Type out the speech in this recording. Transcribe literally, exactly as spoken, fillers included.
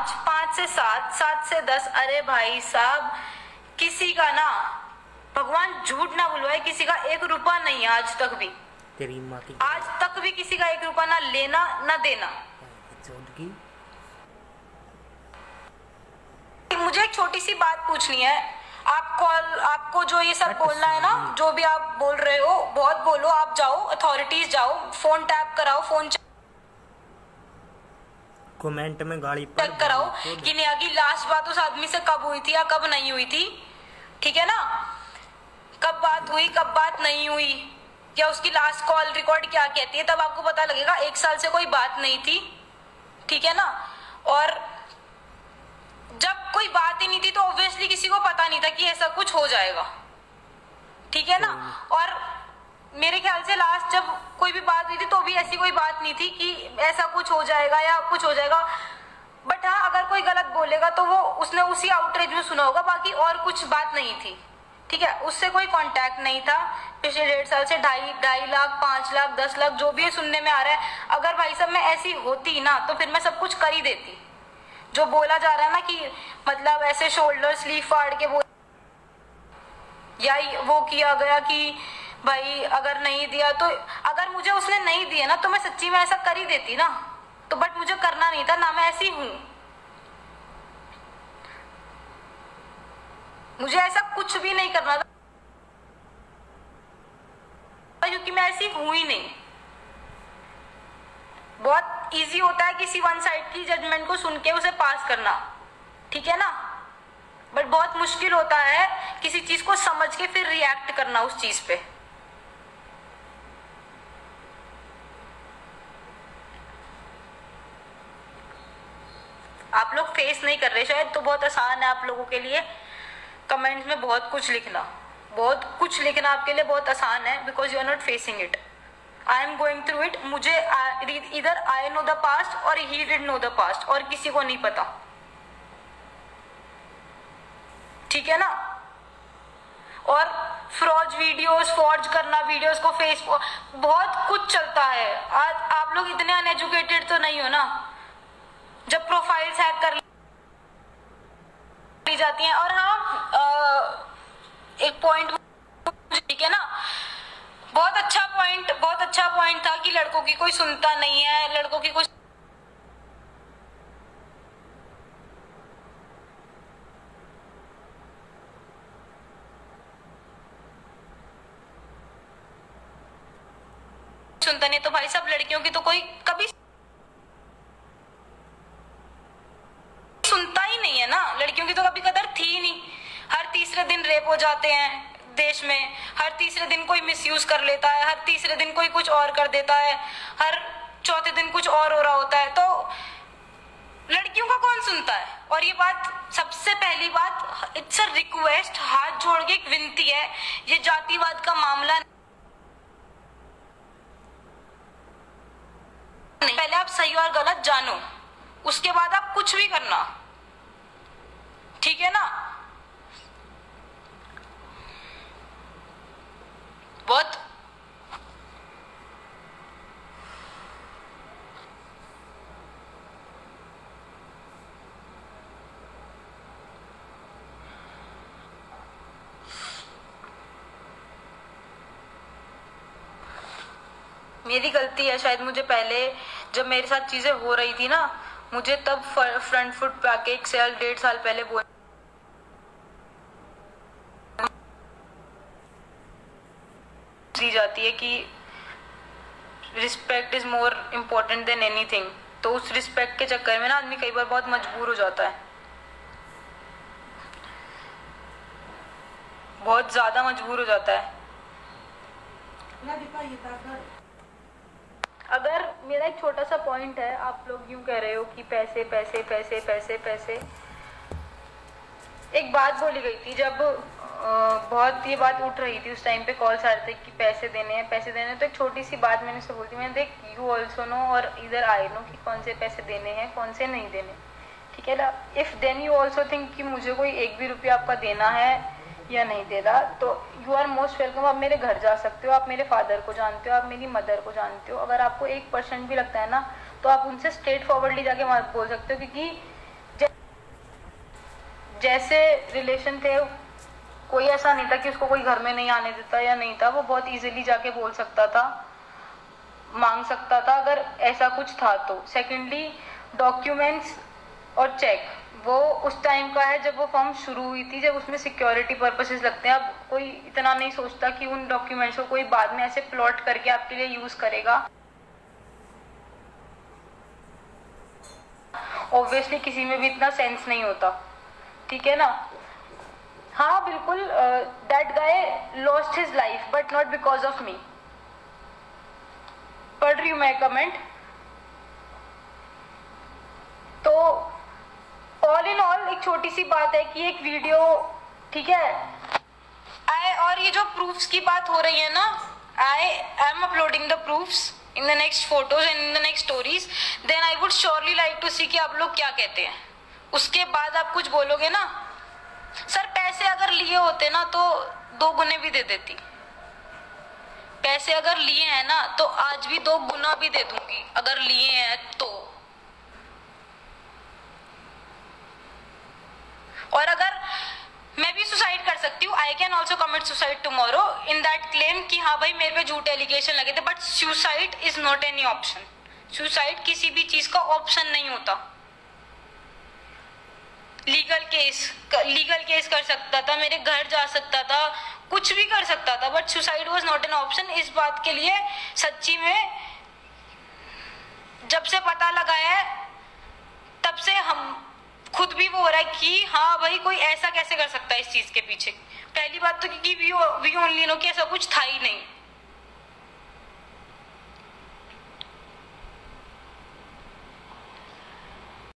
पाँच, पाँच से सात, सात से दस। अरे भाई साहब, किसी का ना, भगवान झूठ ना बुलवाए, किसी का एक रुपया नहीं है आज तक भी, तेरी माँ की आज तक भी किसी का एक रुपया ना लेना ना देना। मुझे एक छोटी सी बात पूछनी है, आप कॉल, आपको जो ये सब बोलना है ना, जो भी आप बोल रहे हो बहुत बोलो, आप जाओ अथॉरिटीज जाओ, फोन टैप कराओ, फोन कमेंट में गाड़ी चेक कराओ कि नेहा की लास्ट बात उस आदमी से कब हुई थी या कब नहीं हुई थी, ठीक है ना, कब बात हुई कब बात नहीं हुई, या उसकी लास्ट कॉल रिकॉर्ड क्या कहती है, तब आपको पता लगेगा। एक साल से कोई बात नहीं थी, ठीक है ना, और जब कोई बात ही नहीं थी तो ऑब्वियसली किसी को पता नहीं था कि ऐसा कुछ हो जाएगा, ठीक है ना। और मेरे ख्याल से लास्ट जब कोई भी बात हुई थी तो भी ऐसी कोई बात नहीं थी कि ऐसा कुछ हो जाएगा या कुछ हो जाएगा। बट हाँ, अगर कोई गलत बोलेगा तो वो उसने उसी आउटरीच में सुना होगा, बाकी और कुछ बात नहीं थी, ठीक है। उससे कोई कांटेक्ट नहीं था पिछले डेढ़ साल से। ढाई ढाई लाख, पांच लाख, दस लाख, जो भी सुनने में आ रहा है, अगर भाई साहब मैं ऐसी होती ना तो फिर मैं सब कुछ कर ही देती। जो बोला जा रहा है ना कि मतलब ऐसे शोल्डर स्लीव फाड़ के बोल, या वो किया गया कि भाई अगर नहीं दिया तो, अगर मुझे उसने नहीं दिया ना तो मैं सच्ची में ऐसा कर ही देती ना, तो बट मुझे करना नहीं था ना, मैं ऐसी हूं, मुझे ऐसा कुछ भी नहीं करना था क्योंकि मैं ऐसी हूं ही नहीं। बहुत इजी होता है किसी वन साइड की जजमेंट को सुन के उसे पास करना, ठीक है ना, बट बहुत मुश्किल होता है किसी चीज को समझ के फिर रिएक्ट करना उस चीज पे। आप लोग फेस नहीं कर रहे शायद, तो बहुत आसान है आप लोगों के लिए कमेंट्स में बहुत कुछ लिखना, बहुत कुछ लिखना आपके लिए बहुत आसान है, because you are not facing it, I am going through it. मुझे इधर आई नो द पास्ट और he did know the past, और किसी को नहीं पता, ठीक है ना। और फ्रॉड वीडियोस, फॉर्ज करना वीडियोस को, फेसबुक, बहुत कुछ चलता है। आज आप लोग इतने अनएजुकेटेड तो नहीं हो ना, जब प्रोफाइल्स हैक कर ली जाती हैं। और हाँ, आ, एक पॉइंट, ठीक है ना, बहुत अच्छा पॉइंट, बहुत अच्छा पॉइंट था कि लड़कों की कोई सुनता नहीं है, लड़कों की कोई सुनता नहीं, तो भाई साहब लड़कियों की तो कोई कभी सुनता ही नहीं है ना, लड़कियों की तो कभी कदर थी ही नहीं। हर तीसरे दिन रेप हो जाते हैं देश में, हर तीसरे दिन कोई मिसयूज कर लेता है, हर तीसरे दिन कोई कुछ और कर देता है, हर चौथे दिन कुछ और हो रहा होता है, तो लड़कियों का कौन सुनता है। और ये बात, सबसे पहली बात, इट्स अ रिक्वेस्ट, हाथ जोड़ के एक विनती है, ये जातिवाद का मामला नहीं, पहले आप सही और गलत जानो, उसके बाद आप कुछ भी करना, ठीक है ना। बहुत मेरी गलती है शायद, मुझे पहले जब मेरे साथ चीजें हो रही थी ना, मुझे तब फ्रंट फुट पे आके एक साल डेढ़ साल पहले बोल दी जाती है कि respect is more important than anything, तो उस रिस्पेक्ट के चक्कर में ना आदमी कई बार बहुत मजबूर हो जाता है, बहुत ज्यादा मजबूर हो जाता है। अगर मेरा एक छोटा सा पॉइंट है, आप लोग यूं कह रहे हो कि पैसे पैसे पैसे पैसे पैसे, एक बात बोली गई थी जब बहुत ये बात उठ रही थी, उस टाइम पे कॉल्स आ रहे थे कि पैसे देने हैं पैसे देने हैं, तो एक छोटी सी बात मैंने उससे बोलती, मैंने देख, यू ऑल्सो नो और इधर आई नो कि कौन से पैसे देने हैं कौन से नहीं देने, ठीक है ना। If then you also think कि मुझे कोई एक भी रुपया आपका देना है या नहीं दे रहा, तो यू आर मोस्ट वेलकम, आप मेरे घर जा सकते हो, आप मेरे फादर को जानते हो, आप मेरी मदर को जानते हो, अगर आपको एक परसेंट भी लगता है ना तो आप उनसे स्ट्रेट फॉरवर्डली जाके बोल सकते हो, क्योंकि जैसे रिलेशन थे, कोई ऐसा नहीं था कि उसको कोई घर में नहीं आने देता या नहीं था, वो बहुत इजीली जाके बोल सकता था, मांग सकता था अगर ऐसा कुछ था तो। सेकेंडली डॉक्यूमेंट्स और चेक, वो उस टाइम का है जब वो फॉर्म शुरू हुई थी, जब उसमें सिक्योरिटी पर्पसेस लगते हैं। अब कोई इतना नहीं सोचता कि उन डॉक्यूमेंट्स को कोई बाद में ऐसे प्लॉट करके आपके लिए यूज करेगा। ऑब्वियसली किसी में भी इतना सेंस नहीं होता, ठीक है ना। हाँ बिल्कुल, that guy lost his life but not because of me. पढ़ रही हूँ मैं कमेंट। तो ऑल इन ऑल एक छोटी सी बात है कि एक वीडियो, ठीक है, आई और ये जो प्रूफ्स की बात हो रही है ना, I I am uploading the proofs in the next photos and in the next stories, then I would surely like to see कि आप लोग क्या कहते हैं। उसके बाद आप कुछ बोलोगे ना, सर पैसे अगर लिए होते ना तो दो गुने भी दे देती, पैसे अगर लिए हैं ना तो आज भी दो गुना भी दे दूंगी अगर लिए हैं तो। और अगर मैं भी सुसाइड कर सकती हूँ, I can also commit suicide tomorrow in that claim कि हाँ भाई मेरे पे झूठे एलिगेशन लगे थे, but suicide is not any option. Suicide किसी भी चीज का ऑप्शन नहीं होता। लीगल केस लीगल केस कर सकता था, मेरे घर जा सकता था, कुछ भी कर सकता था, but suicide was not an option. इस बात के लिए सच्ची में जब से पता लगा है तब से हम खुद भी वो हो रहा है कि हाँ भाई कोई ऐसा कैसे कर सकता है इस चीज के पीछे। पहली बात तो क्योंकि वी वी ओनली नो कि ऐसा कुछ था ही नहीं।